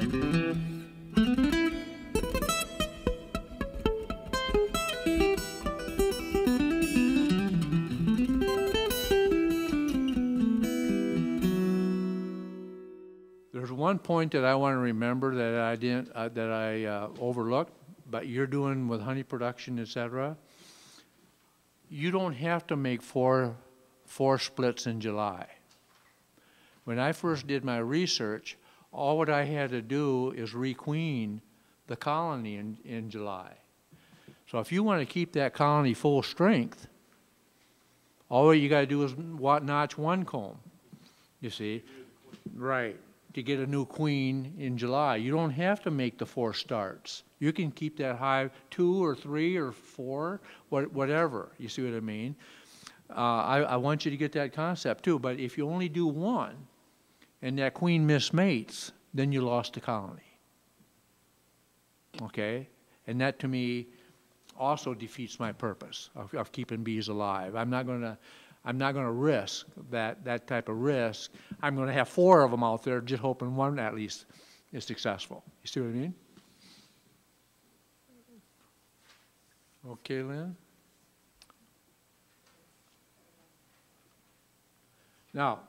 There's one point that I want to remember that I didn't, overlooked, but you're doing with honey production, et cetera. You don't have to make four splits in July. When I first did my research, all what I had to do is requeen the colony in July. So if you want to keep that colony full strength, all you got to do is notch one comb, you see. Right. To get a new queen in July. You don't have to make the 4 starts. You can keep that hive 2 or 3 or 4, whatever. You see what I mean? I want you to get that concept too, but if you only do 1 and that queen mismates, then you lost the colony. Okay? And that to me also defeats my purpose of keeping bees alive. I'm not going to risk that type of risk. I'm going to have 4 of them out there just hoping one at least is successful. You see what I mean? Okay, Lynn? Now,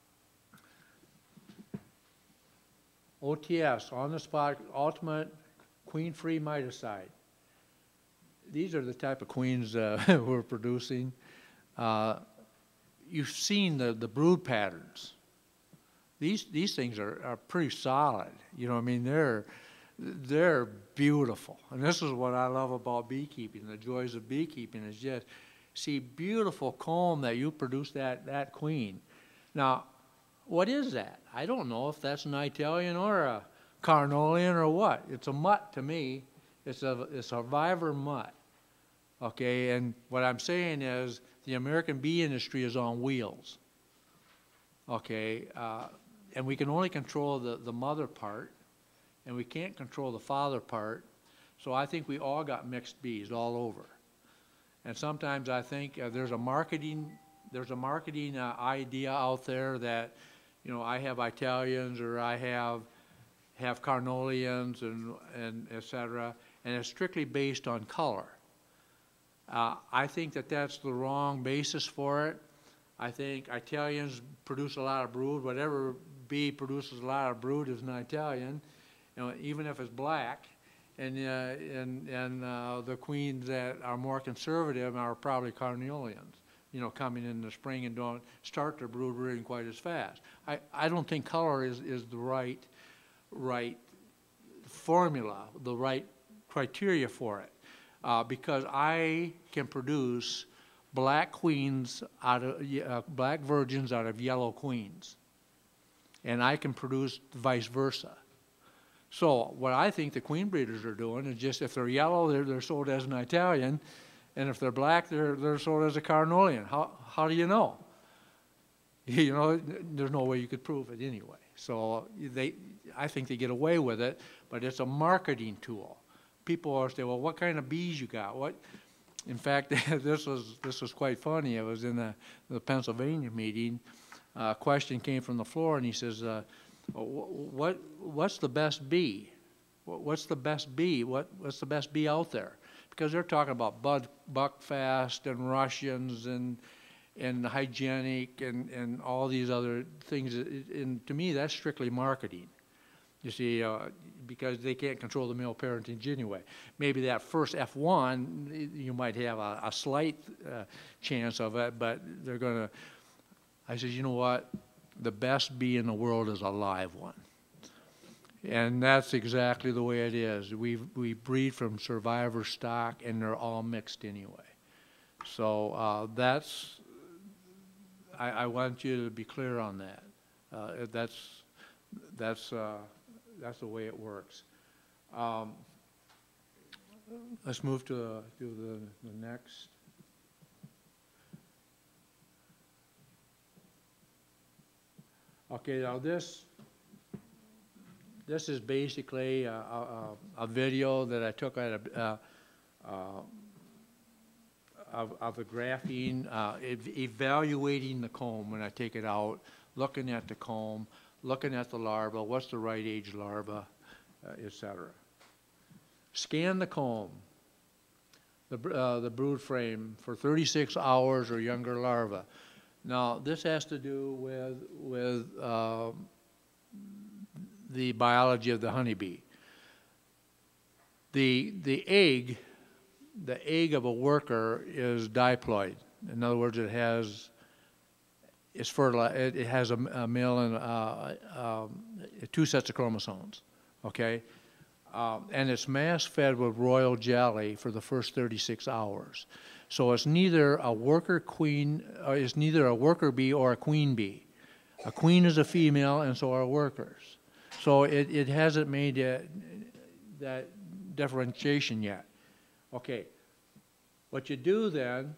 OTS, on the spot, ultimate queen-free miticide. These are the type of queens we're producing. You've seen the brood patterns. These things are pretty solid. You know what I mean? They're beautiful. And this is what I love about beekeeping. The joys of beekeeping is just see beautiful comb that you produce that queen. Now, what is that? I don't know if that's an Italian or a Carniolan or what. It's a mutt to me. It's a survivor mutt. Okay, and what I'm saying is the American bee industry is on wheels. Okay, and we can only control the mother part, and we can't control the father part. So I think we all got mixed bees all over. And sometimes I think there's a marketing idea out there that, you know, I have Italians or I have Carniolan's and et cetera, and it's strictly based on color. I think that's the wrong basis for it. I think Italians produce a lot of brood. Whatever bee produces a lot of brood is an Italian, you know, even if it's black. And the queens that are more conservative are probably Carniolans, you know, coming in the spring and don't start their brood rearing quite as fast. I don't think color is the right formula, the right criteria for it. Because I can produce black queens out of black virgins out of yellow queens, and I can produce vice versa. So what I think the queen breeders are doing is just if they're yellow, they're sold as an Italian, and if they're black, they're sold as a Carniolan. How do you know? You know, there's no way you could prove it anyway. So I think they get away with it, but it's a marketing tool. People always say, well, what kind of bees you got? What? In fact, this was quite funny. I was in the Pennsylvania meeting. A question came from the floor, and he says, what's the best bee? What's the best bee? What's the best bee out there? Because they're talking about Buckfast and Russians and hygienic and all these other things. And to me, that's strictly marketing. You see, because they can't control the male parentage anyway. Maybe that first F1, you might have a slight chance of it, but they're going to. I said, you know what? The best bee in the world is a live one. And that's exactly the way it is. We breed from survivor stock, and they're all mixed anyway. So I want you to be clear on that. That's the way it works. Let's move to the next. Okay, now this is basically a video that I took out of the graphene, evaluating the comb when I take it out, looking at the comb, looking at the larva, what's the right age larva, etc. Scan the comb, the brood frame for 36 hours or younger larvae. Now, this has to do with the biology of the honeybee. The egg of a worker is diploid. In other words, it has a male and two sets of chromosomes. Okay, and it's mass fed with royal jelly for the first 36 hours. So it's neither a worker queen, it's neither a worker bee or a queen bee. A queen is a female, and so are workers. So it hasn't made that differentiation yet. Okay, what you do then,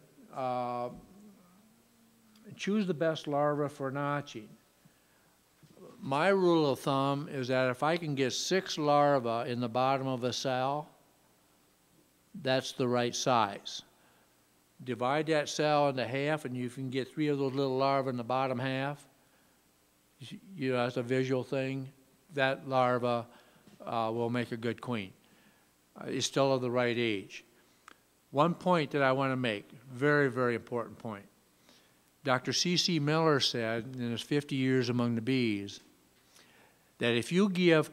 choose the best larva for notching. My rule of thumb is that if I can get 6 larvae in the bottom of a cell, that's the right size. Divide that cell into half, and you can get 3 of those little larvae in the bottom half. You know, that's a visual thing. That larva will make a good queen. It's still of the right age. One point that I want to make, very, very important point. Dr. C.C. Miller said in his 50 years among the bees that if you give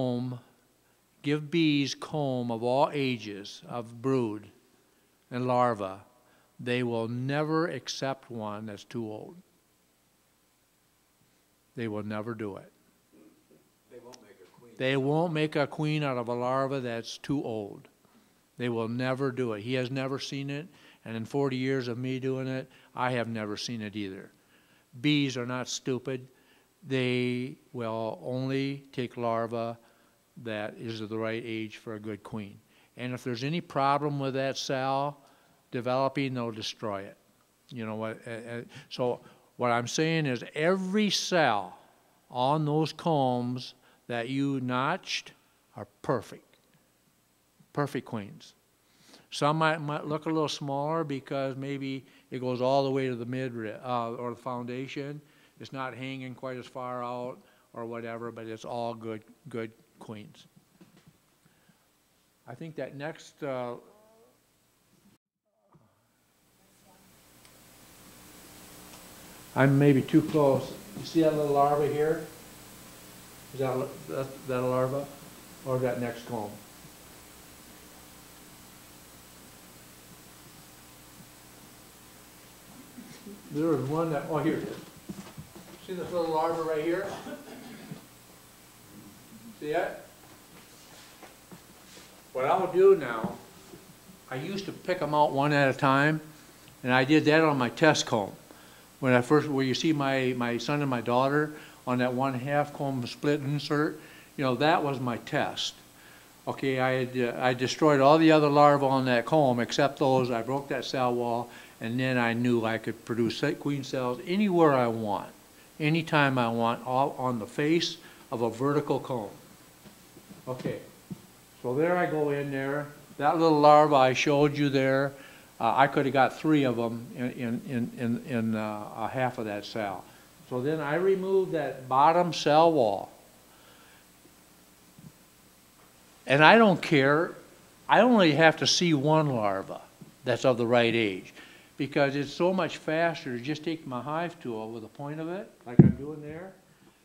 bees comb of all ages of brood and larvae, they will never accept one that's too old. They will never do it. They won't make a queen. They won't make a queen out of a larva that's too old. They will never do it. He has never seen it, and in 40 years of me doing it, I have never seen it either. Bees are not stupid. They will only take larvae that is of the right age for a good queen. And if there's any problem with that cell developing, they'll destroy it. You know what? So what I'm saying is every cell on those combs that you notched are perfect. Perfect queens. Some might look a little smaller because maybe it goes all the way to the mid-rib or the foundation. It's not hanging quite as far out or whatever, but it's all good queens. I think that next I'm maybe too close. You see that little larva here? Is that a larva? Or that next comb? There was one that, oh, here it is. See this little larva right here? See that? What I'll do now, I used to pick them out one at a time, and I did that on my test comb. When where you see my son and my daughter on that 1/2 comb split insert, you know, that was my test. Okay, I destroyed all the other larvae on that comb except those. I broke that cell wall, and then I knew I could produce queen cells anywhere I want, anytime I want, all on the face of a vertical comb. Okay, so there I go in there. That little larva I showed you there, I could have got 3 of them in half of that cell. So then I removed that bottom cell wall. And I don't care. I only have to see 1 larva that's of the right age, because it's so much faster to just take my hive tool with the point of it, like I'm doing there.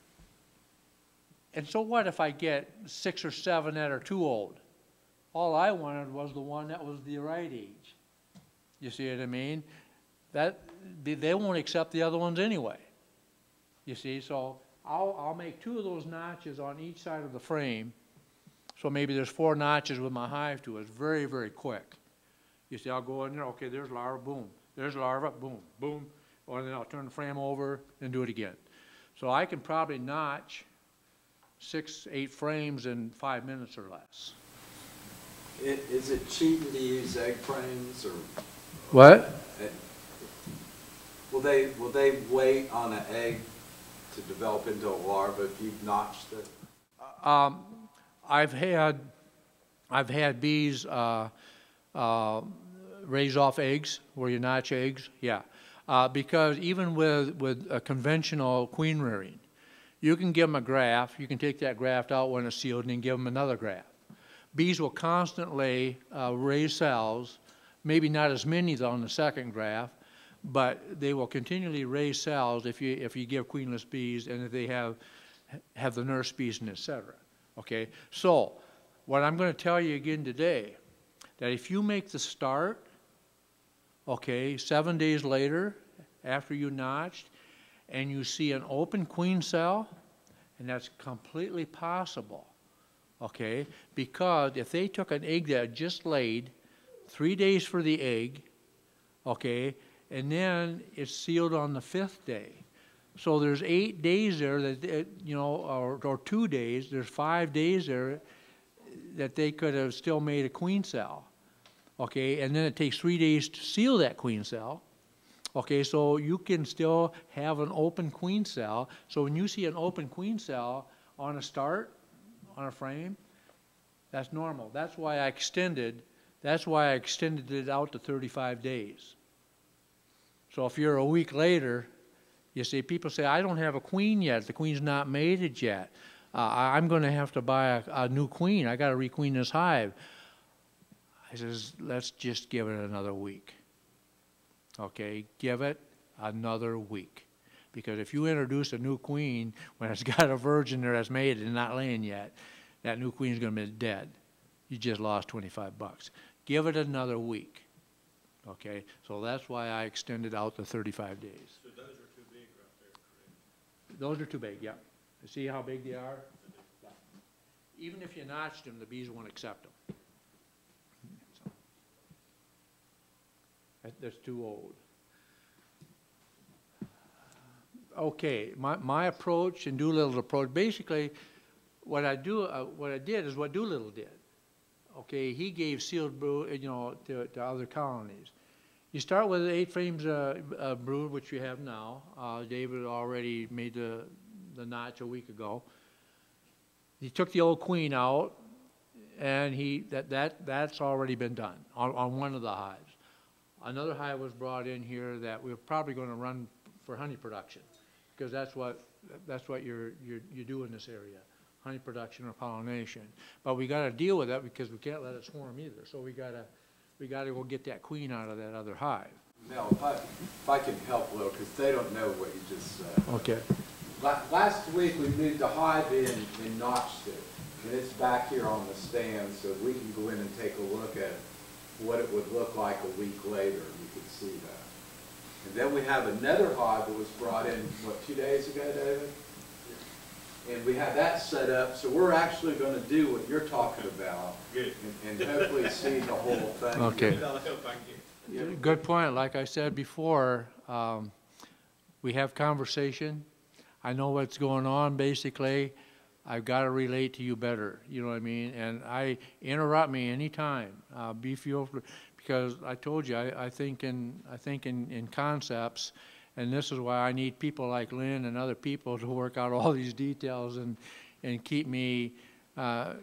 And so what if I get 6 or 7 that are too old? All I wanted was the one that was the right age. You see what I mean? They won't accept the other ones anyway. You see, so I'll make 2 of those notches on each side of the frame. So maybe there's 4 notches with my hive tool. It's very, very quick. You see, I'll go in there, okay, there's larva, boom. There's larva, boom, boom. Or then I'll turn the frame over and do it again. So I can probably notch 6, 8 frames in 5 minutes or less. Is it cheating to use egg frames or? What? Will they wait on an egg to develop into a larva if you've notched it? I've had bees raise off eggs where you notch eggs, yeah. Because even with a conventional queen rearing, You can give them a graft. You can take that graft out when it's sealed and then give them another graft. Bees will constantly raise cells, maybe not as many on the second graft, but they will continually raise cells if you give queenless bees and if they have the nurse bees and et cetera. Okay, so what I'm going to tell you again today, that if you make the start, okay, 7 days later after you notched, and you see an open queen cell, and that's completely possible, okay, because if they took an egg that just laid, 3 days for the egg, okay, and then it's sealed on the 5th day. So there's 8 days there that, you know, or 2 days, there's 5 days there that they could have still made a queen cell, okay, and then it takes 3 days to seal that queen cell. Okay, so you can still have an open queen cell. So when you see an open queen cell on a start, on a frame, that's normal. That's why I extended it out to 35 days. So if you're a week later, you see, people say, I don't have a queen yet. The queen's not mated yet. I'm going to have to buy a new queen. I got to requeen this hive. I says, let's just give it another week. Okay, give it another week. Because if you introduce a new queen when it's got a virgin there that's mated and not laying yet, that new queen's going to be dead. You just lost 25 bucks. Give it another week. Okay, so that's why I extended out to 35 days. So those are too big right there, correct? Those are too big, yeah. You see how big they are? Yeah. Even if you notched them, the bees won't accept them. So, that's too old. Okay, my approach and Doolittle's approach, basically what I did is what Doolittle did. Okay, he gave sealed brood, you know, to other colonies. You start with 8 frames brood, which you have now. David already made the notch a week ago. He took the old queen out, and that's already been done on one of the hives. Another hive was brought in here that we're probably going to run for honey production, because that's what you do in this area, honey production or pollination. But we got to deal with that because we can't let it swarm either. So we got to go get that queen out of that other hive. Mel, if I can help a little, because they don't know what you just said. Okay. Last week we moved the hive in notched it, and it's back here on the stand, so we can go in and take a look at what it would look like a week later. You could see that. And then we have another hive that was brought in, what, 2 days ago, David? And we have that set up, so we're actually going to do what you're talking about. Good. And hopefully see the whole thing. Okay. Thank you. Good point. Like I said before, we have conversation. I know what's going on, basically. I've got to relate to you better, you know what I mean? And interrupt me anytime. Because I told you, I think in concepts, and this is why I need people like Lynn and other people to work out all these details and keep me on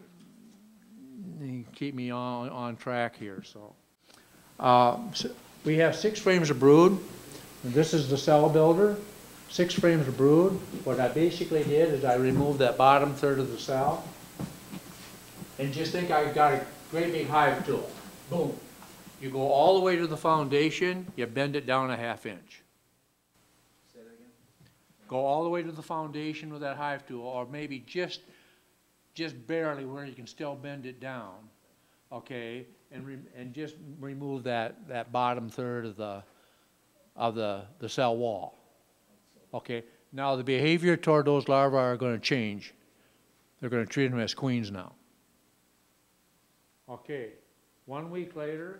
track here. So we have 6 frames of brood. This is the cell builder. 6 frames of brood. What I basically did is I removed that bottom third of the cell. And just think I got a great big hive tool. Boom. You go all the way to the foundation, you bend it down a ½ inch. Say that again? Go all the way to the foundation with that hive tool, or maybe just barely where you can still bend it down, okay? And just remove that bottom third of the cell wall. Okay, now the behavior toward those larvae are going to change. They're going to treat them as queens now. Okay, 1 week later,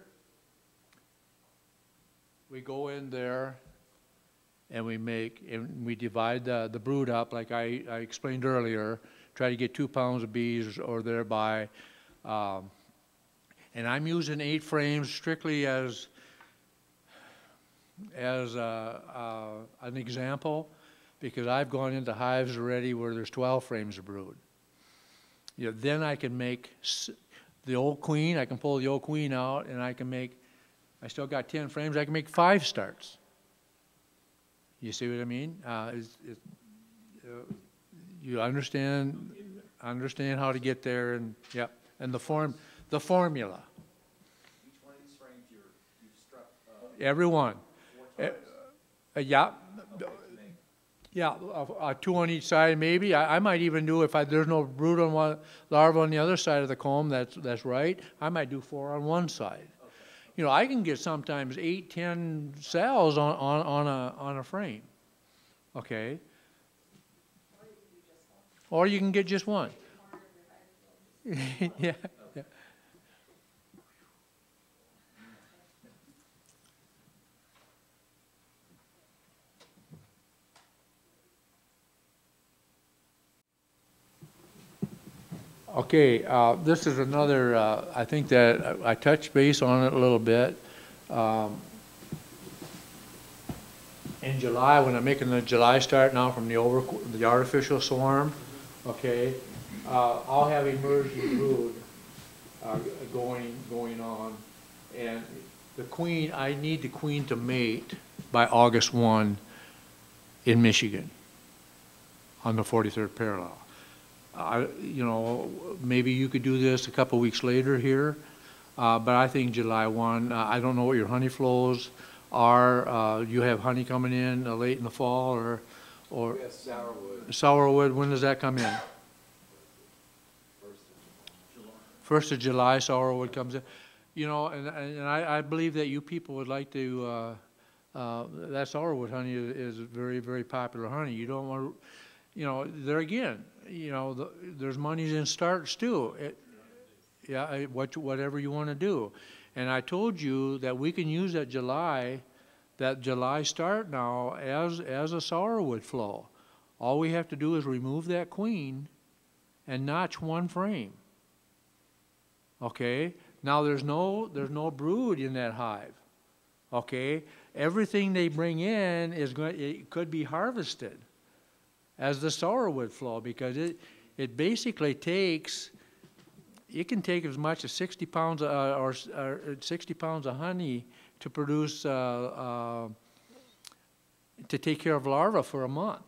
we go in there and we divide the brood up like I explained earlier, try to get 2 pounds of bees or thereby. And I'm using 8 frames strictly as an example, because I've gone into hives already where there's 12 frames of brood. You know, then I can make the old queen, I can pull the old queen out, and I still got 10 frames, I can make 5 starts. You see what I mean? you understand how to get there, and, yep, and the formula. Each one of these frames you've struck, Every one. 4 times? Yeah, Okay, yeah, two on each side maybe. I might even do, if there's no brood on one, larva on the other side of the comb, that's right, I might do 4 on one side. You know, I can get sometimes 8, 10 cells on a frame, okay? Or you can get just one. Yeah, yeah. Okay, this is another, I think that I touched base on it a little bit. In July, when I'm making the July start now from the artificial swarm, okay, I'll have emerging brood going on, and the queen, I need the queen to mate by August 1 in Michigan on the 43rd parallel. You know, maybe you could do this a couple weeks later here, but I think July 1. I don't know what your honey flows are. You have honey coming in late in the fall, or We have sourwood. sourwood. When does that come in? First of July. 1st of July, sourwood comes in. You know, and I believe that you people would like to. That sourwood honey is very, very popular honey. You don't want to. You know, there again, you know, there's monies in starts too. Whatever you want to do. And I told you that we can use that July start now as a sourwood flow. All we have to do is remove that queen and notch one frame. Okay? Now there's no brood in that hive. Okay? Everything they bring in it could be harvested as the sourwood flow, because it basically takes, it can take as much as 60 pounds or 60 pounds of honey to produce to take care of larvae for a month.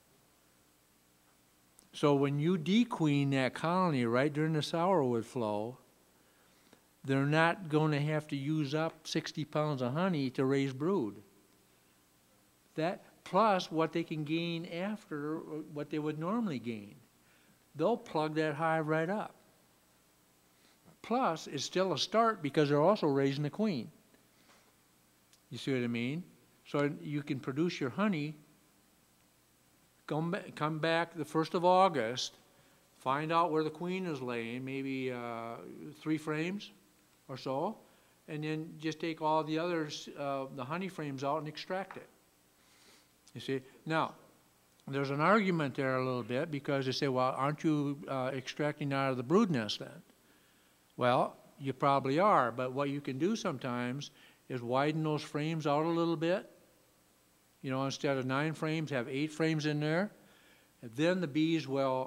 So when you dequeen that colony right during the sourwood flow, they're not going to have to use up 60 pounds of honey to raise brood. That plus what they can gain after what they would normally gain. They'll plug that hive right up. Plus, it's still a start because they're also raising the queen. You see what I mean? So you can produce your honey, come back the 1st of August, find out where the queen is laying, maybe 3 frames or so, and then just take all the others, the honey frames out and extract it. You see? Now, there's an argument there a little bit because they say, well, aren't you extracting out of the brood nest then? Well, you probably are, but what you can do sometimes is widen those frames out a little bit. You know, instead of 9 frames, have 8 frames in there. And then the bees will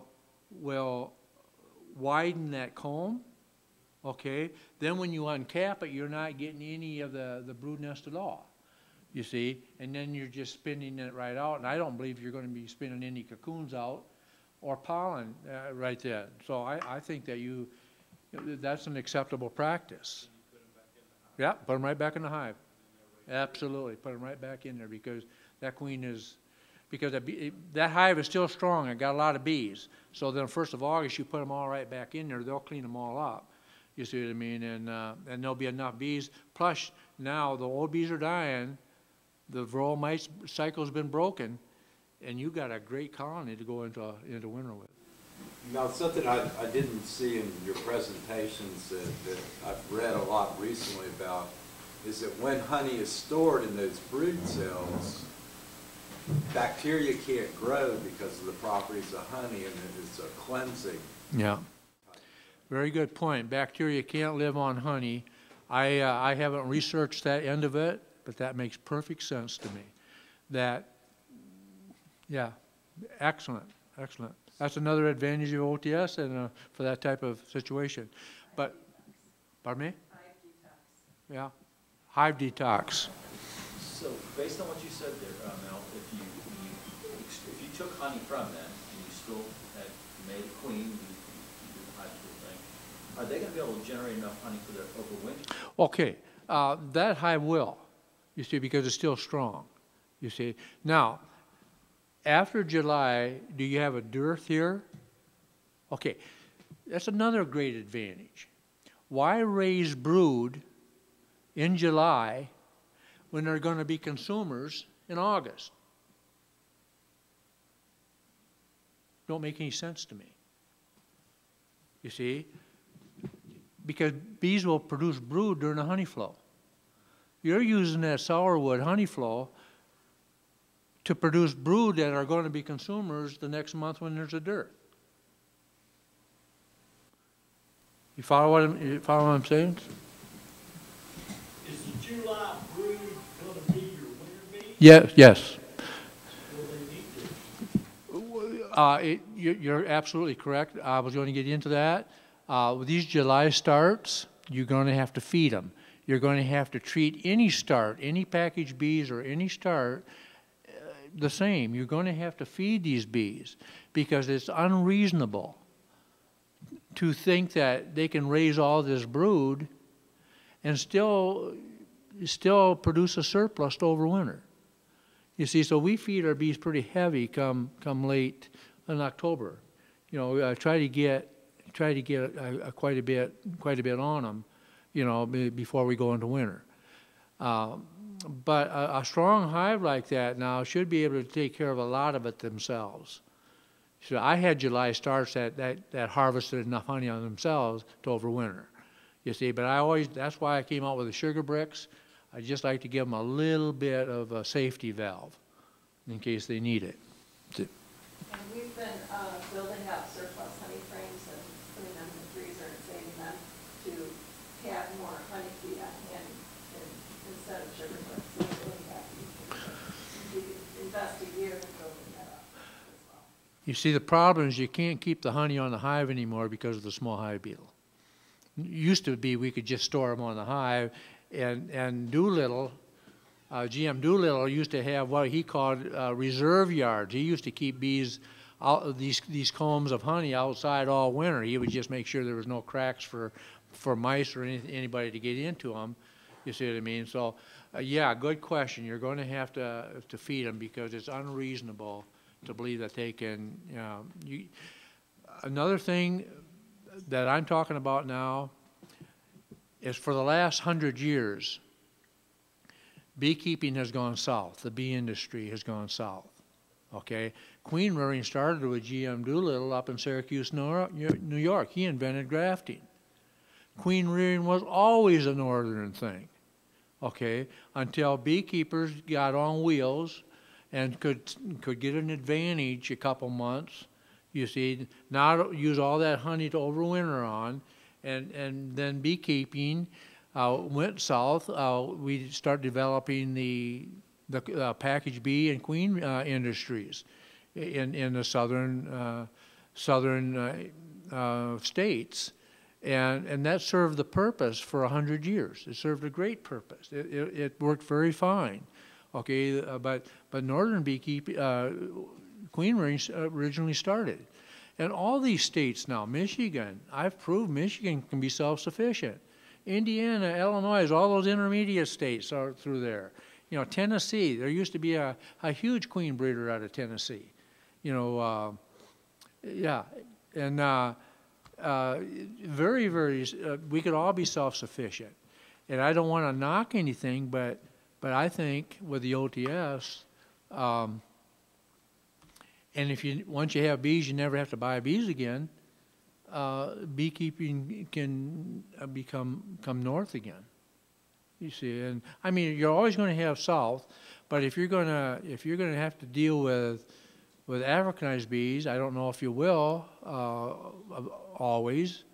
widen that comb, okay? Then when you uncap it, you're not getting any of the brood nest at all. You see, and then you're just spinning it right out, and I don't believe you're going to be spinning any cocoons out or pollen right then. So I think that that's an acceptable practice. Yeah, put them right back in the hive. Absolutely, put them right back in there because that queen is, because that hive is still strong and got a lot of bees. So then 1st of August, you put them all right back in there, they'll clean them all up. You see what I mean? And there'll be enough bees. Plus, now the old bees are dying. The varroa mite cycle's been broken, and you got a great colony to go into winter with. Now, something I didn't see in your presentations that I've read a lot recently about is that when honey is stored in those brood cells, bacteria can't grow because of the properties of honey, and it's a cleansing. Yeah. Very good point. Bacteria can't live on honey. I haven't researched that end of it, but that makes perfect sense to me. That, yeah, excellent, excellent. That's another advantage of OTS and for that type of situation. But, pardon me? Hive detox. Yeah, hive detox. So based on what you said there, Mel, if you took honey from them and you school, okay, you made a queen, you did the high school thing. Are they gonna be able to generate enough honey for their overwinter? Okay, that hive will, you see, because it's still strong, you see. Now, after July, do you have a dearth here? Okay, that's another great advantage. Why raise brood in July when they're going to be consumers in August? Don't make any sense to me. You see? Because bees will produce brood during the honey flow. You're using that sourwood honey flow to produce brood that are going to be consumers the next month when there's a dearth. You follow what I'm saying? Is the July brood gonna be your winter bee? Yes, yes. Will they need to? You're absolutely correct. I was going to get into that. With these July starts, you're going to have to feed them. You're going to have to treat any start, any packaged bees or any start, the same. You're going to have to feed these bees because it's unreasonable to think that they can raise all this brood and still produce a surplus to overwinter. You see, so we feed our bees pretty heavy come late in October. You know, try to get quite a bit on them, you know, before we go into winter. But a strong hive like that now should be able to take care of a lot of it themselves. So I had July starts that harvested enough honey on themselves to overwinter, you see. But that's why I came out with the sugar bricks. I just like to give them a little bit of a safety valve in case they need it. And we've been building up surplus honey frames and putting them in the freezer and saving them to have more honey feed on hand instead of sugar bricks. So we really have to invest a year in building that up as well. You see, the problem is you can't keep the honey on the hive anymore because of the small hive beetle. It used to be we could just store them on the hive, and Doolittle, GM Doolittle used to have what he called reserve yards. He used to keep bees out, these combs of honey outside all winter. He would just make sure there was no cracks for mice or anybody to get into them. You see what I mean? So, yeah, good question. You're going to have to feed them because it's unreasonable to believe that they can. Another thing that I'm talking about now is for the last 100 years, beekeeping has gone south. The bee industry has gone south. Okay, queen rearing started with GM Doolittle up in Syracuse, New York. He invented grafting. Queen rearing was always a northern thing. Okay, until beekeepers got on wheels and could get an advantage a couple months. You see, not use all that honey to overwinter on, and then beekeeping went south. We start developing the package bee and queen industries in the southern states, and that served the purpose for 100 years. It served a great purpose. It worked very fine. Okay, but northern beekeeping, queen rearing originally started. And all these states now, Michigan, I've proved Michigan can be self-sufficient. Indiana, Illinois, all those intermediate states are through there. You know, Tennessee, there used to be a huge queen breeder out of Tennessee. You know, yeah, and very, very, we could all be self-sufficient. And I don't want to knock anything, but I think with the OTS, and once you have bees, you never have to buy bees again. Beekeeping can come north again. You see, and I mean, you're always going to have south, but if you're going to have to deal with Africanized bees, I don't know if you will always,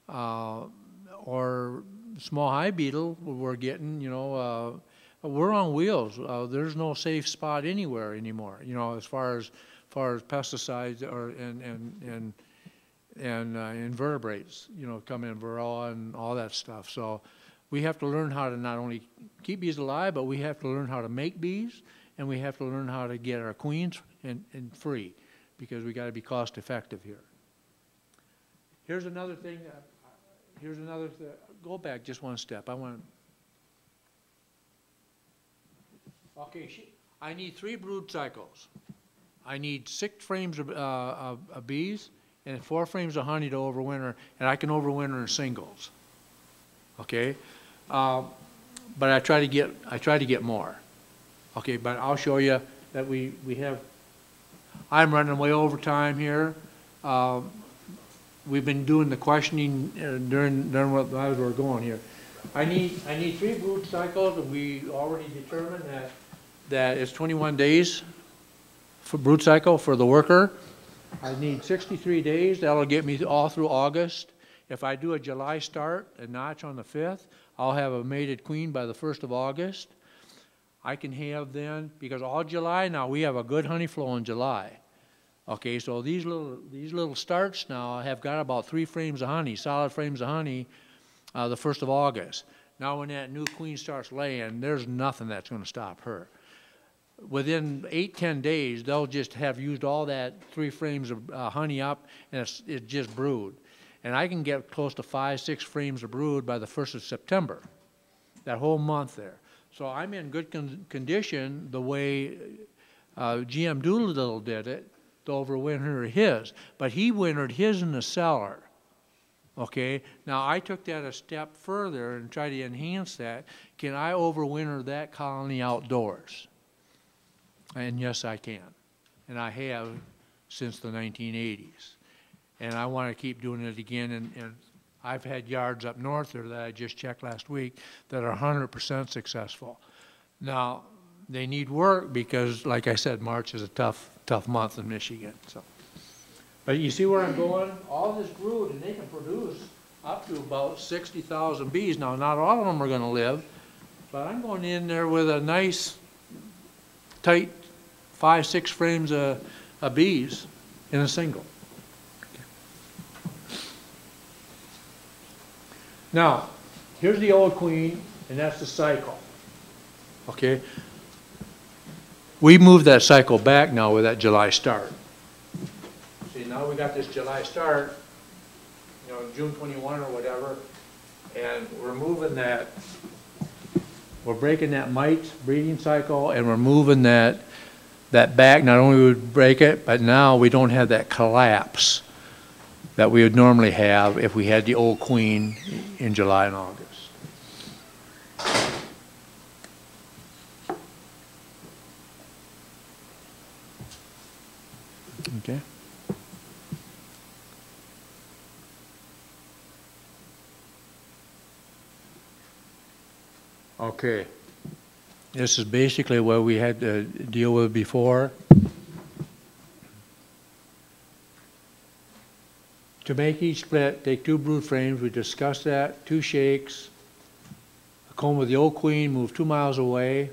or small hive beetle. We're getting, you know, we're on wheels. There's no safe spot anywhere anymore. You know, as far as pesticides or and invertebrates, you know, come in, varroa and all that stuff. So we have to learn how to not only keep bees alive, but we have to learn how to make bees, and we have to learn how to get our queens and free. because we gotta be cost effective here. Here's another thing, go back just one step, okay, I need 3 brood cycles. I need 6 frames of bees and 4 frames of honey to overwinter, and I can overwinter in singles. Okay, but I try to get more. Okay, but I'll show you that we have. I'm running way over time here. We've been doing the questioning during what as we're going here. I need 3 brood cycles, and we already determined that it's 21 days for brood cycle for the worker. I need 63 days. That'll get me all through August. If I do a July start and notch on the 5th, I'll have a mated queen by the 1st of August. I can have then, because all July now, we have a good honey flow in July. Okay, so these little starts now have got about 3 frames of honey, solid frames of honey, the 1st of August. Now when that new queen starts laying, there's nothing that's going to stop her. Within 8-10 days, they'll just have used all that 3 frames of honey up, and it's just brood. And I can get close to 5-6 frames of brood by the 1st of September, that whole month there. So I'm in good condition the way GM Doolittle did it to overwinter his. But he wintered his in the cellar. Okay, now I took that a step further and tried to enhance that. Can I overwinter that colony outdoors? And yes, I can. And I have since the 1980s. And I want to keep doing it again. And I've had yards up north there that I just checked last week that are 100% successful. Now, they need work because, like I said, March is a tough month in Michigan. So, but you see where I'm going? All this brood, and they can produce up to about 60,000 bees. Now, not all of them are going to live, but I'm going in there with a nice, tight 5-6 frames of bees in a single. Now, here's the old queen, and that's the cycle. Okay? We moved that cycle back now with that July start. See, now we got this July start, you know, June 21 or whatever, and we're moving that, we're breaking that mite breeding cycle, and we're moving that back. Not only would we break it, but now we don't have that collapse that we would normally have if we had the old queen in July and August. Okay. Okay. This is basically what we had to deal with before. To make each split, take 2 brood frames. We discussed that. 2 shakes. A comb with the old queen, move 2 miles away.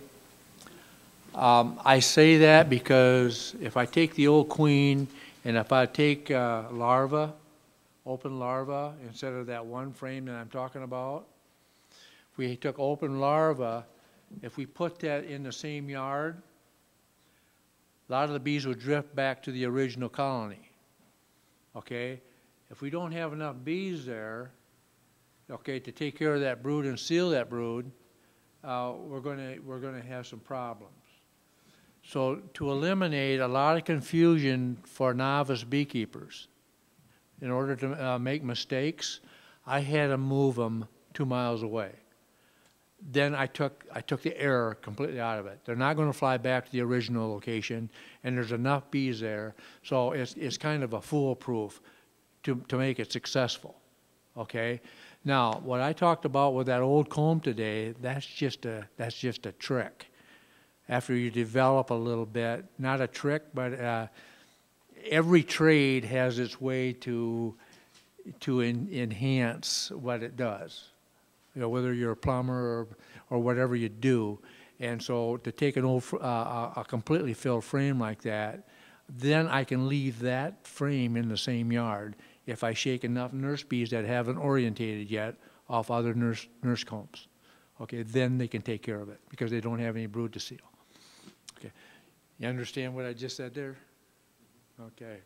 I say that because if I take the old queen and if I take larva, open larva, instead of that 1 frame that I'm talking about, if we took open larva, if we put that in the same yard, a lot of the bees would drift back to the original colony. Okay? If we don't have enough bees there, okay, to take care of that brood and seal that brood, we're going to have some problems. So to eliminate a lot of confusion for novice beekeepers, in order to make mistakes, I had to move them 2 miles away. Then I took the error completely out of it. They're not going to fly back to the original location, and there's enough bees there, so it's kind of a foolproof to make it successful. Okay. Now, what I talked about with that old comb today, that's just a trick. After you develop a little bit, not a trick, but every trade has its way to enhance what it does. You know, whether you're a plumber or whatever you do. And so to take an old, a completely filled frame like that, then I can leave that frame in the same yard if I shake enough nurse bees that haven't orientated yet off other nurse combs. Okay, then they can take care of it because they don't have any brood to seal. Okay, you understand what I just said there? Okay.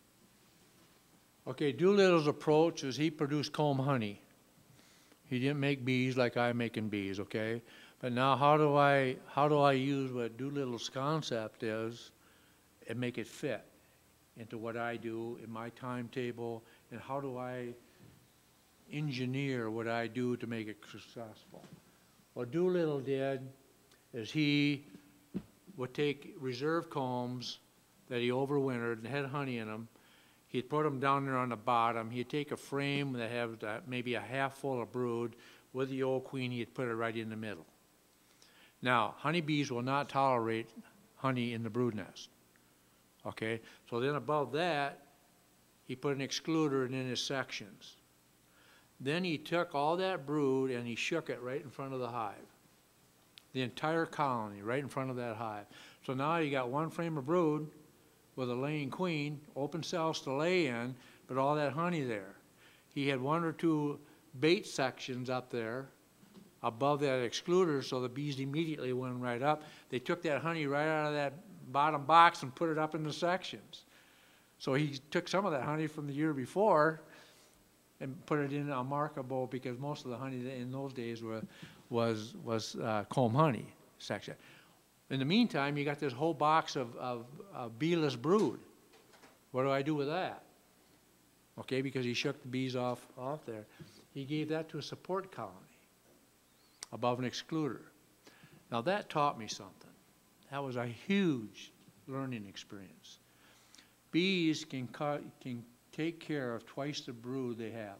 Okay, Doolittle's approach is he produced comb honey. He didn't make bees like I'm making bees, okay? But now how do I use what Doolittle's concept is and make it fit into what I do in my timetable, and how do I engineer what I do to make it successful? What Doolittle did is he would take reserve combs that he overwintered and had honey in them. He'd put them down there on the bottom. He'd take a frame that had maybe a half full of brood with the old queen. He'd put it right in the middle. Now, honeybees will not tolerate honey in the brood nest. Okay, so then above that, he put an excluder in his sections. Then he took all that brood and he shook it right in front of the hive. The entire colony right in front of that hive. So now you got one frame of brood with a laying queen, open cells to lay in, but all that honey there. He had one or two bait sections up there above that excluder, so the bees immediately went right up. They took that honey right out of that bottom box and put it up in the sections. So he took some of that honey from the year before and put it in a marker bowl, because most of the honey in those days was comb honey section. In the meantime, you got this whole box of beeless brood. What do I do with that? Okay, because he shook the bees off there. He gave that to a support colony above an excluder. Now that taught me something. That was a huge learning experience. Bees can take care of twice the brood they have.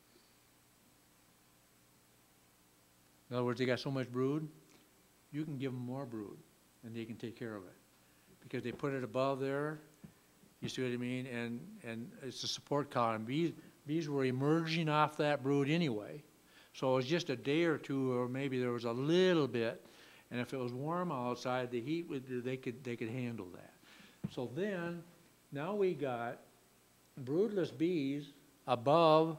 In other words, they got so much brood, you can give them more brood and they can take care of it, because they put it above there. You see what I mean? And it's a support colony. Bees were emerging off that brood anyway, so it was just a day or two, or maybe there was a little bit. And if it was warm outside, the heat they could handle that. So then, now we got broodless bees above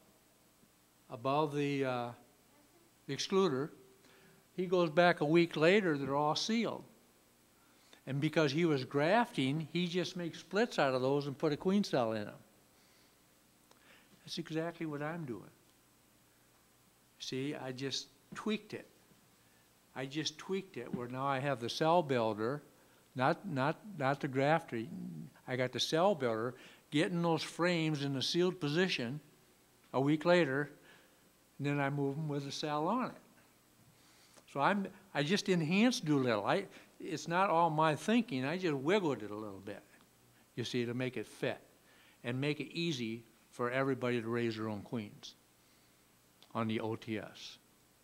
the excluder. He goes back a week later, they're all sealed. And because he was grafting, he just makes splits out of those and put a queen cell in them. That's exactly what I'm doing. See, I just tweaked it. I just tweaked it where now I have the cell builder, not the grafter. I got the cell builder getting those frames in the sealed position a week later, and then I move them with a cell on it. So I just enhanced Doolittle. It's not all my thinking. I just wiggled it a little bit, you see, to make it fit and make it easy for everybody to raise their own queens on the OTS.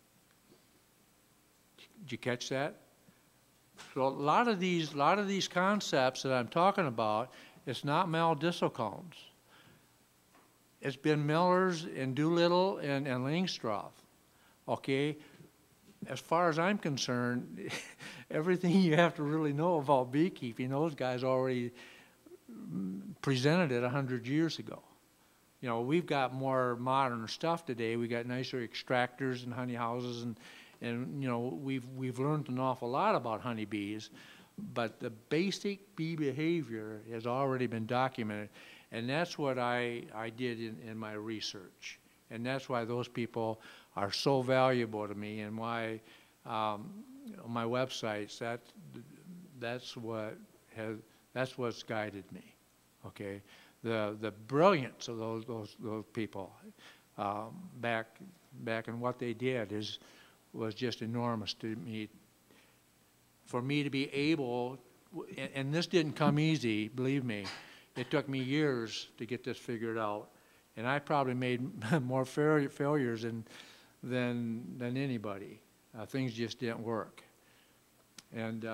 Did you catch that? So a lot of these concepts that I'm talking about, it's not Mel Disselkoens. It's been Miller's and Doolittle and Langstroth. Okay? As far as I'm concerned, everything you have to really know about beekeeping, those guys already presented it 100 years ago. You know, we've got more modern stuff today. We got nicer extractors and honey houses, and you know, we've learned an awful lot about honeybees, but the basic bee behavior has already been documented, and that's what I did in my research, and that's why those people are so valuable to me, and why on my websites that's what's guided me. Okay, the brilliance of those people back in what they did was just enormous to me. For me to be able, and this didn't come easy, believe me, it took me years to get this figured out, and I probably made more failures than anybody. Things just didn't work, and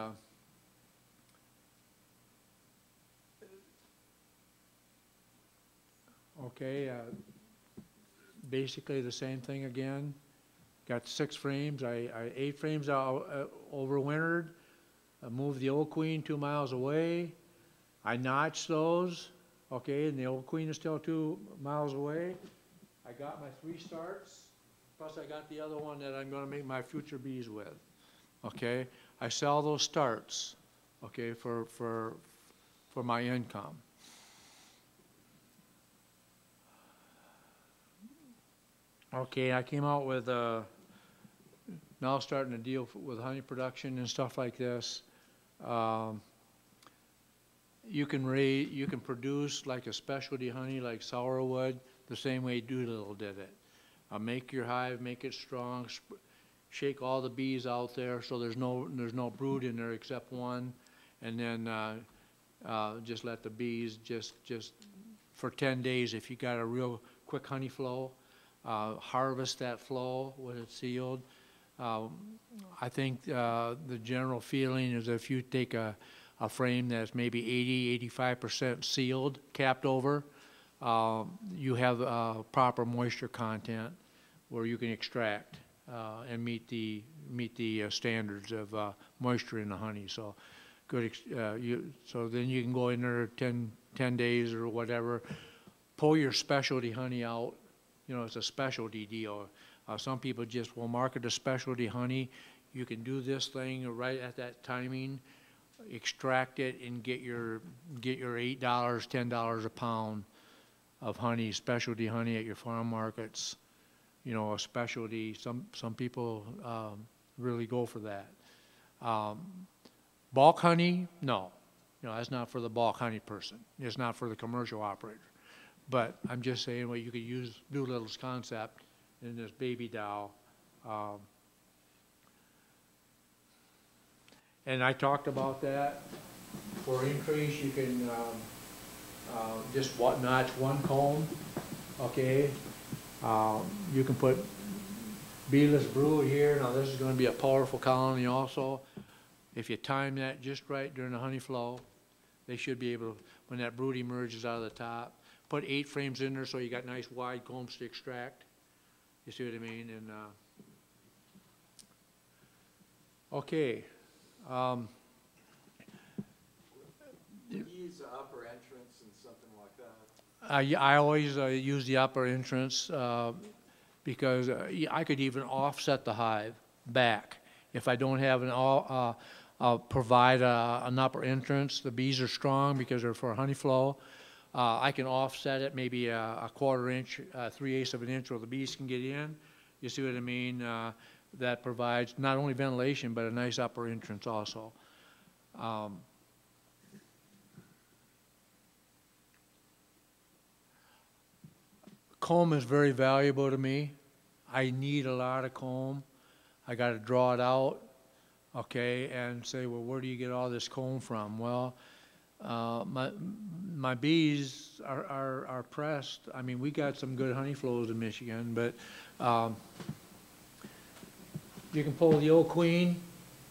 okay, basically the same thing again. Got 6 frames. I 8 frames overwintered. I moved the old queen 2 miles away. I notched those, okay, and the old queen is still 2 miles away. I got my 3 starts, plus I got the other one that I'm going to make my future bees with, okay. I sell those starts, okay, for my income. Okay, I came out with, now starting to deal with honey production and stuff like this. You can produce like a specialty honey like Sourwood, the same way Doolittle did it. Make your hive, make it strong, shake all the bees out there so there's no brood in there except one, and then just let the bees just for 10 days, if you got a real quick honey flow, harvest that flow when it's sealed. I think the general feeling is if you take a frame that's maybe 80–85% sealed, capped over, you have proper moisture content where you can extract and meet the standards of moisture in the honey. So good. So then you can go in there 10 days or whatever, pull your specialty honey out. You know, it's a specialty deal. Some people just will market a specialty honey. You can do this thing right at that timing, extract it, and get your $8, $10 a pound of honey, specialty honey at your farm markets. You know, a specialty. Some people really go for that. Bulk honey, no. You know, that's not for the bulk honey person. It's not for the commercial operator. But I'm just saying, well, you could use Doolittle's concept in this baby doll. And I talked about that. For increase, you can just notch one comb, okay? You can put beeless brood here. Now this is going to be a powerful colony also. If you time that just right during the honey flow, they should be able to, when that brood emerges out of the top, put 8 frames in there so you got nice wide combs to extract. You see what I mean? And okay. Use the upper entrance and something like that. I always use the upper entrance because I could even offset the hive back if I don't have I'll provide an upper entrance. The bees are strong because they're for honey flow. I can offset it maybe a 1/4 inch, 3/8 of an inch where the bees can get in. You see what I mean? That provides not only ventilation but a nice upper entrance also. Comb is very valuable to me. I need a lot of comb. I got to draw it out, okay, and say, well, where do you get all this comb from? Well, my bees are pressed. I mean, we got some good honey flows in Michigan, but you can pull the old queen.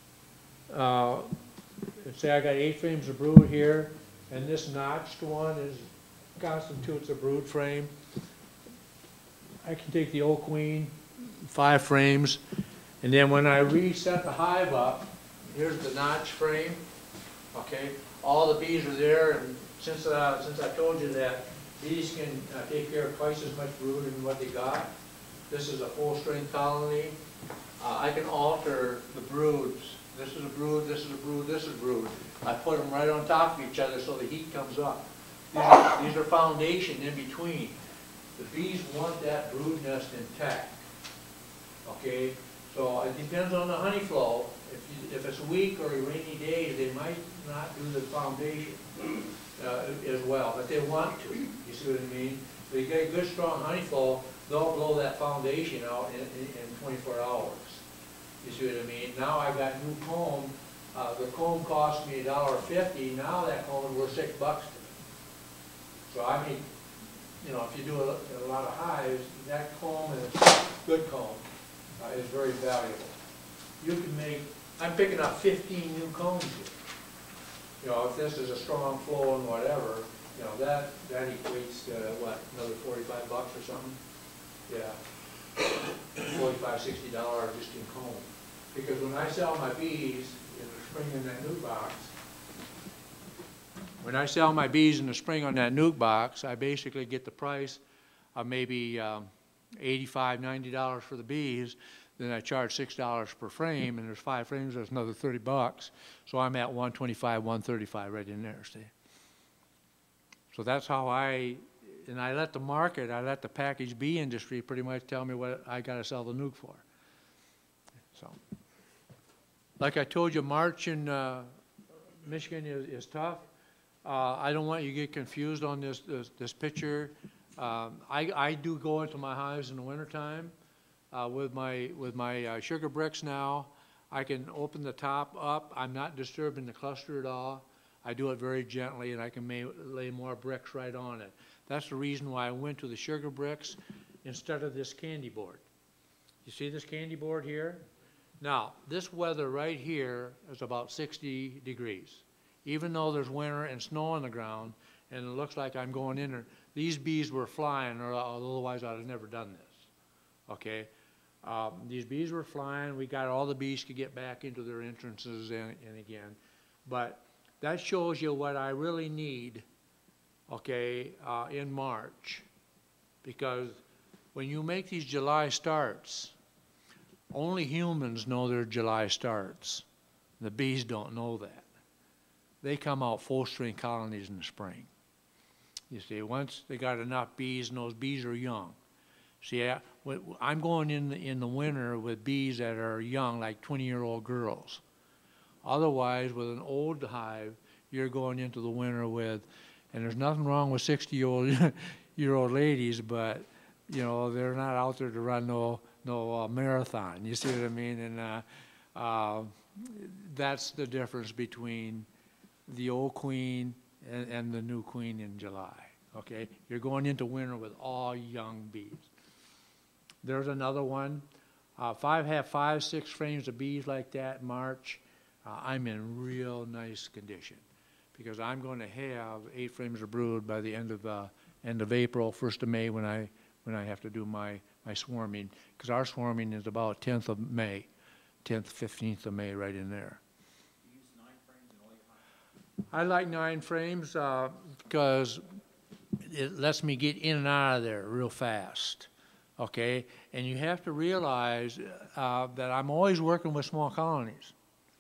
Say I got 8 frames of brood here, and this notched one constitutes a brood frame. I can take the old queen, 5 frames, and then when I reset the hive up, here's the notch frame. Okay, all the bees are there, and since I told you that bees can take care of twice as much brood than what they got, this is a full-strength colony. I can alter the broods. This is a brood, this is a brood, this is a brood. I put them right on top of each other so the heat comes up. These are foundation in between. The bees want that brood nest intact. Okay, so it depends on the honey flow. If it's weak or rainy days, they might not do the foundation as well, but they want to. You see what I mean? If they get good, strong honey flow, they'll blow that foundation out in 24 hours. You see what I mean? Now I got new comb. The comb cost me $1.50. Now that comb is worth $6 to me. So I mean, you know, if you do a lot of hives, that comb is good comb is very valuable. You can make. I'm picking up 15 new combs here. You know, if this is a strong flow and whatever, you know, that equates to what, another $45 or something? Yeah, $45, $60 just in comb. Because when I sell my bees in the spring in that nuke box, on that nuke box, I basically get the price of maybe $85, $90 for the bees. Then I charge $6 per frame, and there's 5 frames, there's another $30. So I'm at $125, $135 right in there, see? So that's how I and I let the market, I let the packaged bee industry pretty much tell me what I gotta sell the nuke for. So, like I told you, March in Michigan is tough. I don't want you to get confused on this picture. I do go into my hives in the wintertime with my sugar bricks now. I can open the top up. I'm not disturbing the cluster at all. I do it very gently, and I can lay more bricks right on it. That's the reason why I went to the sugar bricks instead of this candy board. You see this candy board here? Now, this weather right here is about 60 degrees. Even though there's winter and snow on the ground, and it looks like I'm going in there, these bees were flying, or otherwise I'd have never done this, okay? These bees were flying. We got all the bees to get back into their entrances and again. But that shows you what I really need, okay, in March. Because when you make these July starts, only humans know they're July starts. The bees don't know that. They come out full-string colonies in the spring. You see, once they got enough bees, and those bees are young. See, I'm going in the winter with bees that are young, like 20-year-old girls. Otherwise, with an old hive, you're going into the winter with, and there's nothing wrong with 60-year-old ladies, but you know they're not out there to run no marathon. You see what I mean? And that's the difference between the old queen and the new queen in July. Okay, you're going into winter with all young bees. There's another one. If I have 5, 6 frames of bees like that in March, I'm in real nice condition because I'm going to have 8 frames of brood by the end of April, 1st of May when I have to do my swarming, because our swarming is about 10th of May, 10th, 15th of May, right in there. You use 9 frames in all your hives? I like 9 frames because it lets me get in and out of there real fast. Okay, and you have to realize that I'm always working with small colonies.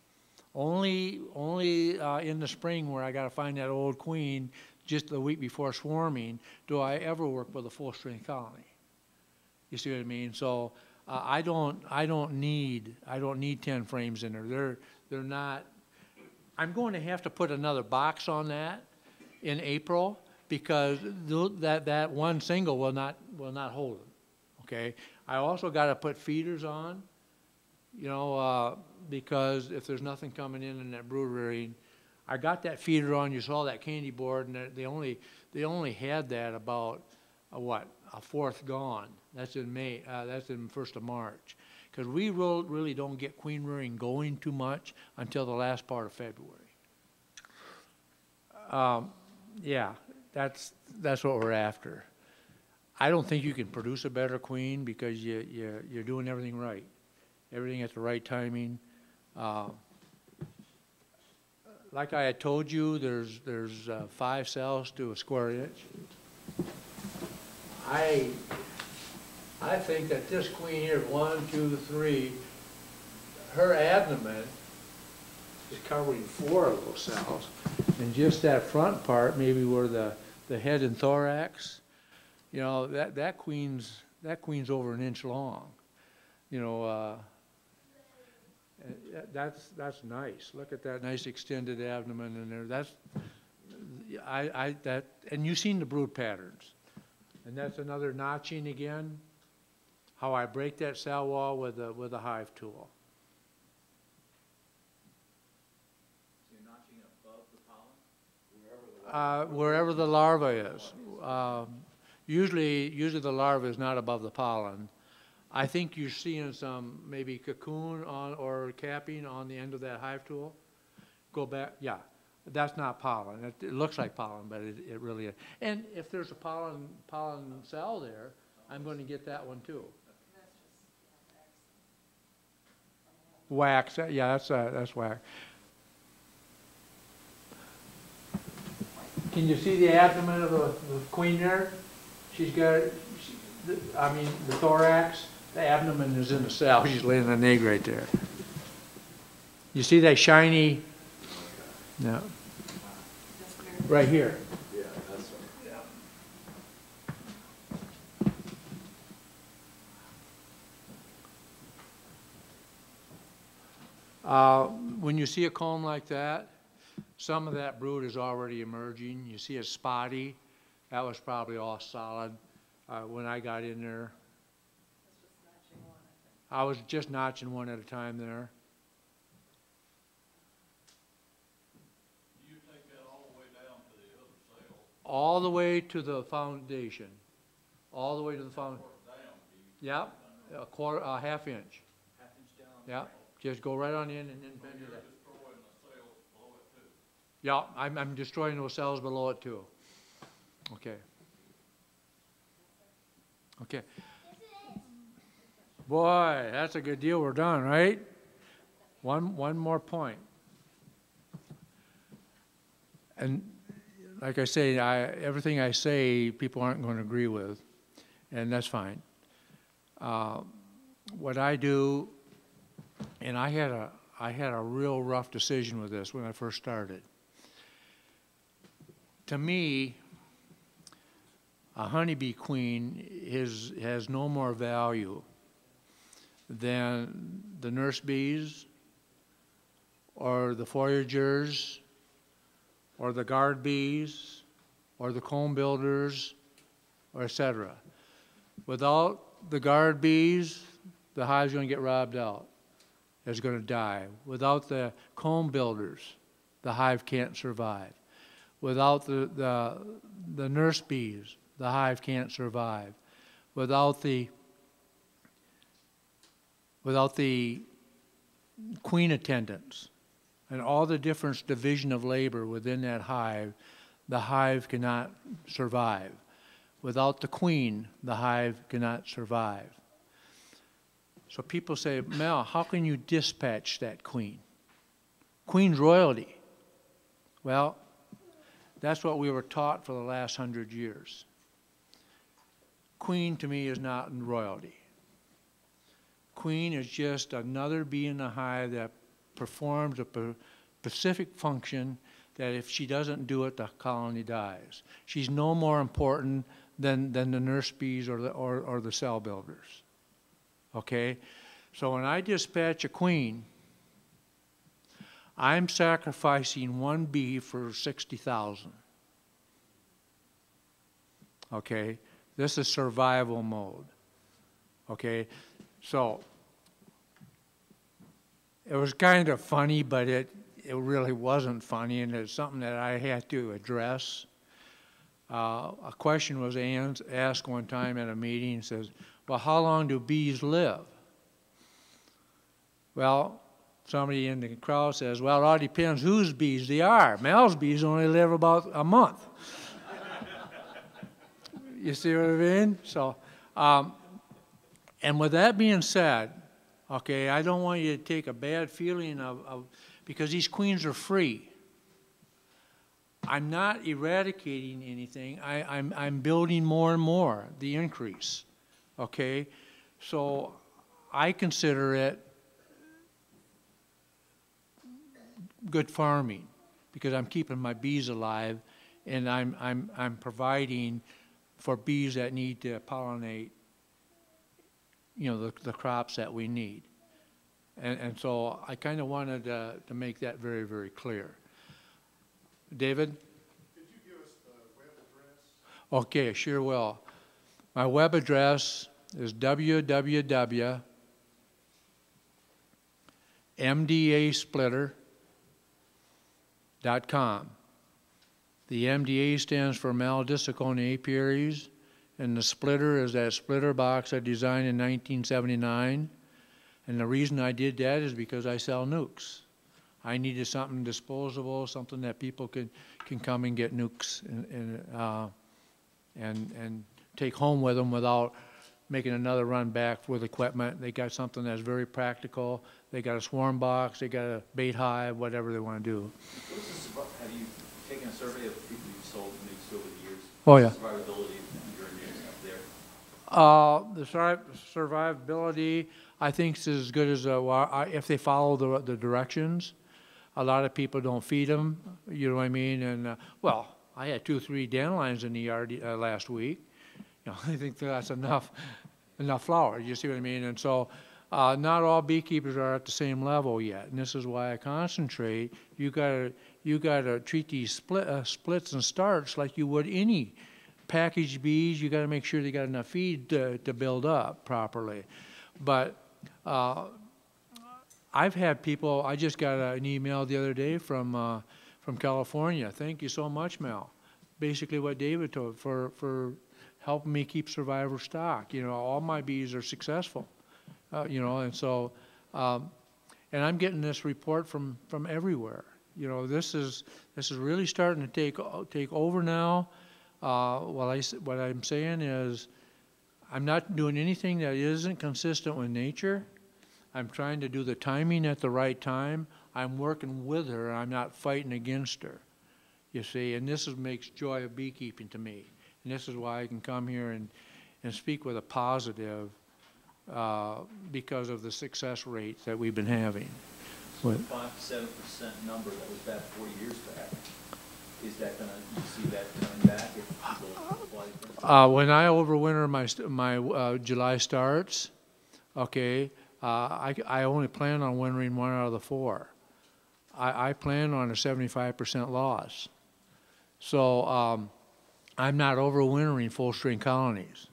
Only in the spring where I got to find that old queen just the week before swarming do I ever work with a full-string colony. You see what I mean? So I don't need 10 frames in there. They're not. I'm going to have to put another box on that in April because that one single will not hold them. Okay, I also got to put feeders on, you know, because if there's nothing coming in that brood rearing, I got that feeder on. You saw that candy board, and they only had that about a 4th gone. That's in May. That's in 1st of March, because we really don't get queen rearing going too much until the last part of February. Yeah, that's what we're after. I don't think you can produce a better queen because you're doing everything right, everything at the right timing. Like I had told you, there's 5 cells to a square inch. I think that this queen here, 1, 2, 3, her abdomen is covering 4 of those cells, and just that front part, maybe where the head and thorax. You know, that queen's over an inch long. You know, that's nice. Look at that nice extended abdomen in there. And you've seen the brood patterns, and that's another notching again. How I break that cell wall with a hive tool. So you're notching above the pollen? Wherever the larva is. Usually the larva is not above the pollen. I think you're seeing some maybe cocoon on or capping on the end of that hive tool. Go back, yeah, that's not pollen. It looks like pollen, but it really is. And if there's a pollen cell there, I'm going to get that one too. Wax, yeah, that's wax. Can you see the abdomen of the queen there? She's got, the thorax, the abdomen is in the cell. She's laying an egg right there. You see that shiny? No. Right here. Yeah, that's right. When you see a comb like that, some of that brood is already emerging. You see it's spotty. That was probably all solid when I got in there. I was just notching one at a time there. Do you take that all the way down to the other cell? All the way to the foundation. All the way to the foundation. Yep, a half inch. Half inch down? Yep, just go right on in and then bend it up. Destroying the cells below it too. Yeah, I'm destroying those cells below it too. Okay. Okay. Boy, that's a good deal. We're done, right? One more point. And like I say, everything I say, people aren't going to agree with, and that's fine. What I do, and I had a real rough decision with this when I first started. To me, a honeybee queen has no more value than the nurse bees or the foragers or the guard bees or the comb builders or etc. Without the guard bees, the hive's going to get robbed out. It's going to die. Without the comb builders, the hive can't survive. Without the nurse bees, the hive can't survive. Without the queen attendants and all the different division of labor within that hive, the hive cannot survive. Without the queen, the hive cannot survive. So people say, Mel, how can you dispatch that queen? Queen's royalty. Well, that's what we were taught for the last 100 years. Queen to me is not royalty. Queen is just another bee in the hive that performs a specific function that if she doesn't do it, the colony dies. She's no more important than the nurse bees or the cell builders. Okay? So when I dispatch a queen, I'm sacrificing one bee for 60,000. Okay? This is survival mode. Okay? So it was kind of funny, but it really wasn't funny, and it's something that I had to address. A question was asked one time at a meeting, says, well, how long do bees live? Well, somebody in the crowd says, well, it all depends whose bees they are. Mel's bees only live about a month. You see what I mean? So, and with that being said, okay, I don't want you to take a bad feeling because these queens are free. I'm not eradicating anything. I'm building more and more, the increase, okay? So I consider it good farming because I'm keeping my bees alive and I'm providing for bees that need to pollinate, you know, the crops that we need. And so I kind of wanted to make that very, very clear. David? Could you give us the web address? Okay, sure will. My web address is www.mdasplitter.com. The MDA stands for Maldicicone apiaries, and the splitter is that splitter box I designed in 1979. And the reason I did that is because I sell nukes. I needed something disposable, something that people can come and get nukes and take home with them without making another run back with equipment. They got something that's very practical. They got a swarm box. They got a bait hive, whatever they want to do. Have you taken a survey of people you've sold nukes over the years? Oh, yeah. Survivability of your nukes up there? The survivability, I think, is as good as if they follow the directions. A lot of people don't feed them, you know what I mean? And, well, I had 2 or 3 dandelions in the yard last week. You know, I think that's enough flour, you see what I mean? And so not all beekeepers are at the same level yet, and this is why I concentrate. You gotta treat these splits and starts like you would any packaged bees. You gotta make sure they got enough feed to build up properly. But I've had people. I just got an email the other day from California. Thank you so much, Mel. Basically, what David told for helping me keep survivor stock. You know, all my bees are successful. You know, and so, and I'm getting this report from everywhere. You know, this is really starting to take over now. What I'm saying is, I'm not doing anything that isn't consistent with nature. I'm trying to do the timing at the right time. I'm working with her. I'm not fighting against her. You see, and this makes joy of beekeeping to me. And this is why I can come here and speak with a positive. Because of the success rates that we've been having. So the 5 to 7% number that was back 4 years back, is that gonna, you see that coming back if people apply? When I overwinter my July starts, okay, I only plan on wintering 1 out of the 4. I plan on a 75% loss. So I'm not overwintering full string colonies.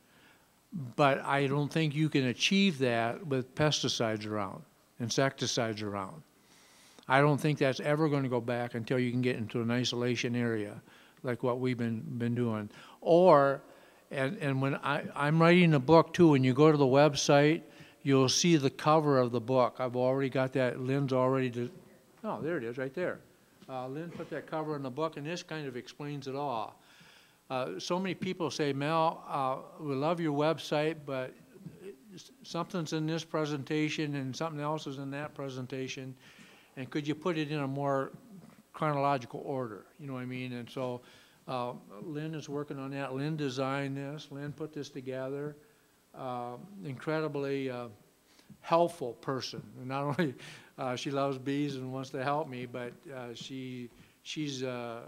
But I don't think you can achieve that with pesticides around, insecticides around. I don't think that's ever going to go back until you can get into an isolation area like what we've been doing. Or, and when I'm writing a book too, when you go to the website, you'll see the cover of the book. I've already got that. Lynn's already, oh, there it is right there. Lynn put that cover in the book, and this kind of explains it all. So many people say, Mel, we love your website, but something's in this presentation and something else is in that presentation, and could you put it in a more chronological order? You know what I mean? And so Lynn is working on that. Lynn designed this. Lynn put this together. Incredibly helpful person. And not only she loves bees and wants to help me, but she's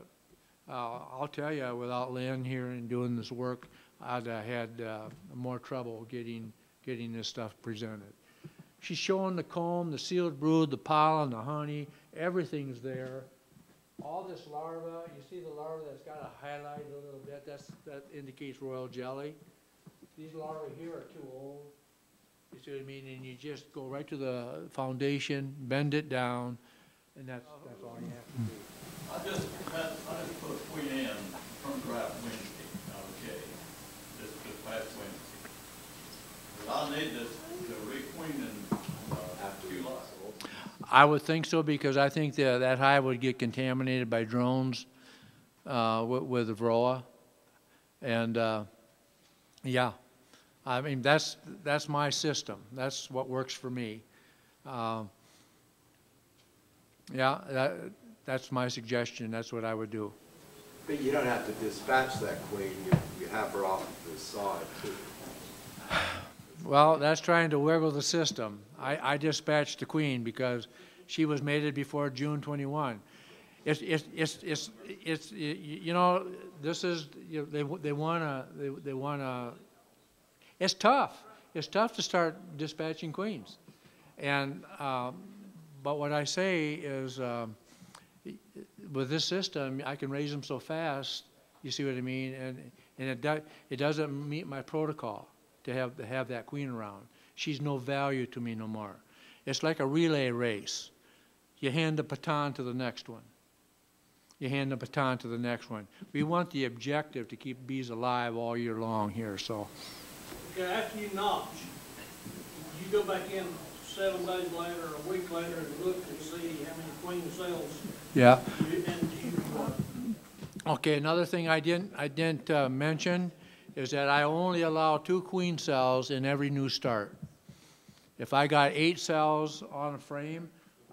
I'll tell you, without Lynn here and doing this work, I'd have had more trouble getting this stuff presented. She's showing the comb, the sealed brood, the pollen, the honey, everything's there. All this larva, you see the larva that's got a highlight a little bit, that indicates royal jelly. These larvae here are too old. You see what I mean? And you just go right to the foundation, bend it down, and that's all you have to do. I just put a queen in from drought Wednesday, okay, this past Wednesday. But I need this to re-queen in July. I would think so, because I think that hive would get contaminated by drones with the varroa. And yeah, I mean, that's my system. That's what works for me. Yeah, that's my suggestion. That's what I would do. But you don't have to dispatch that queen. You have her off to the side, too. Well, that's trying to wiggle the system. I dispatched the queen because she was mated before June 21. It's you know, this is, you know, they wanna. It's tough. It's tough to start dispatching queens, and but what I say is, with this system, I can raise them so fast. You see what I mean? And it doesn't meet my protocol to have that queen around. She's no value to me no more. It's like a relay race. You hand the baton to the next one. You hand the baton to the next one. We want the objective to keep bees alive all year long here. So. Okay, after you notch, you go back in 7 days later, or a week later, and look and see how many queen cells. Yeah. And Okay. Another thing I didn't mention is that I only allow 2 queen cells in every new start. If I got 8 cells on a frame,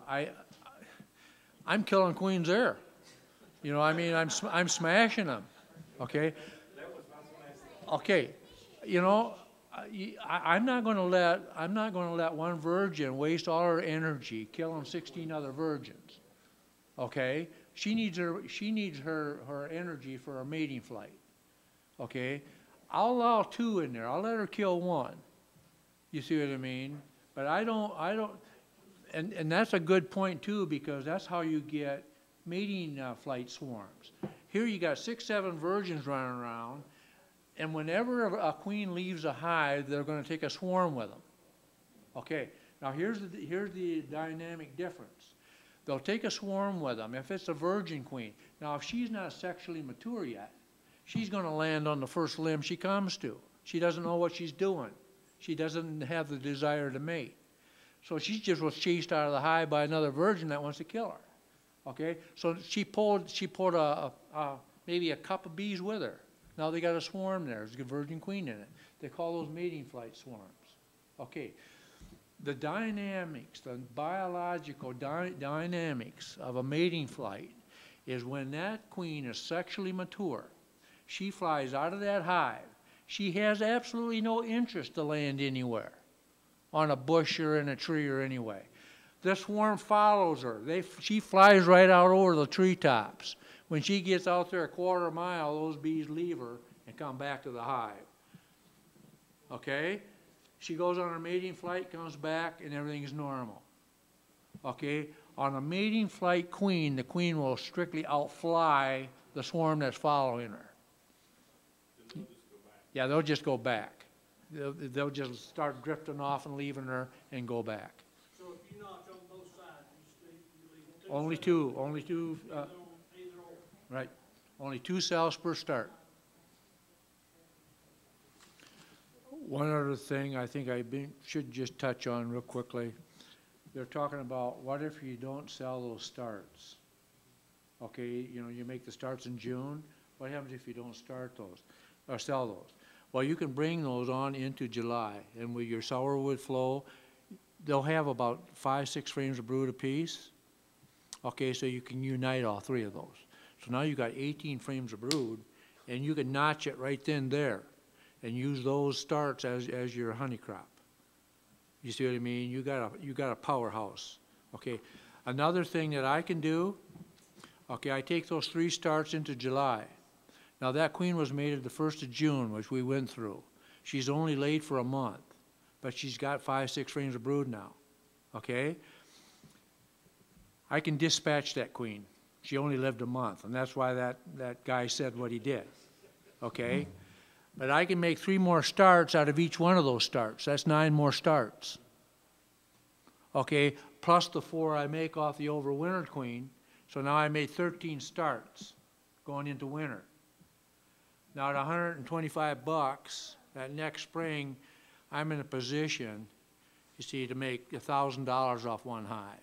I'm killing queens there. You know, I mean, I'm smashing them. Okay. Okay. You know, I'm not going to let one virgin waste all her energy killing 16 other virgins. Okay. She needs her energy for her mating flight. Okay. I'll allow 2 in there. I'll let her kill 1. You see what I mean? But I don't, and that's a good point too, because that's how you get mating flight swarms. Here you got 6, 7 virgins running around, and whenever a queen leaves a hive, they're going to take a swarm with them. Okay, now here's the dynamic difference. They'll take a swarm with them if it's a virgin queen. Now, if she's not sexually mature yet, she's going to land on the first limb she comes to. She doesn't know what she's doing. She doesn't have the desire to mate. So she just was chased out of the hive by another virgin that wants to kill her. Okay, so she pulled maybe a couple of bees with her. Now they got a swarm there. There's a virgin queen in it. They call those mating flight swarms. Okay, the dynamics, the biological dynamics of a mating flight is when that queen is sexually mature, she flies out of that hive. She has absolutely no interest to land anywhere, on a bush or in a tree or anyway. The swarm follows her. She flies right out over the treetops. When she gets out there a quarter mile, those bees leave her and come back to the hive. Okay? She goes on her mating flight, comes back, and everything's normal. Okay? On a mating flight queen, the queen will strictly outfly the swarm that's following her. Yeah, they'll just go back. They'll just start drifting off and leaving her and go back. So if you notch on both sides, you leave two? Only two, Either or. right. Only 2 cells per start. One other thing I think should just touch on real quickly. They're talking about what if you don't sell those starts? Okay, you know, you make the starts in June. What happens if you don't start those or sell those? Well, you can bring those on into July, and with your sourwood flow, they'll have about 5, 6 frames of brood apiece. Okay, so you can unite all 3 of those. So now you've got 18 frames of brood, and you can notch it right then there and use those starts as your honey crop. You see what I mean? You got a powerhouse. Okay. Another thing that I can do, okay, I take those 3 starts into July. Now that queen was mated the 1st of June, which we went through. She's only laid for a month, but she's got 5, 6 frames of brood now. Okay? I can dispatch that queen. She only lived a month, and that's why that guy said what he did. Okay? But I can make 3 more starts out of each one of those starts. That's 9 more starts. Okay? Plus the 4 I make off the overwintered queen. So now I made 13 starts going into winter. Now at $125, that next spring, I'm in a position, you see, to make $1,000 off one hive.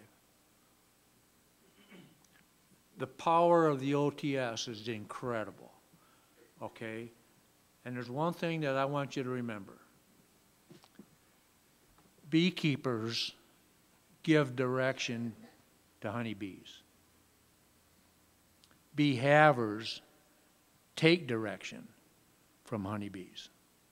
The power of the OTS is incredible, okay? And there's one thing that I want you to remember. Beekeepers give direction to honeybees. Bee havers take direction from honeybees.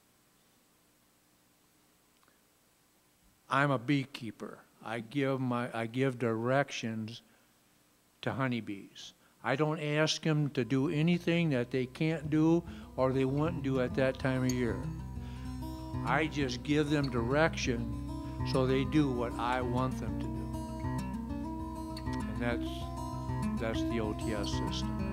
I'm a beekeeper. I give directions to honeybees. I don't ask them to do anything that they can't do or they wouldn't do at that time of year. I just give them direction so they do what I want them to do. And that's the OTS system.